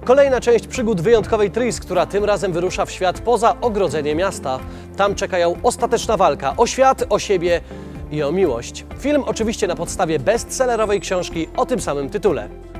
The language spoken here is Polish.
Kolejna część przygód wyjątkowej Tris, która tym razem wyrusza w świat poza ogrodzenie miasta. Tam czeka ją ostateczna walka o świat, o siebie i o miłość. Film oczywiście na podstawie bestsellerowej książki o tym samym tytule.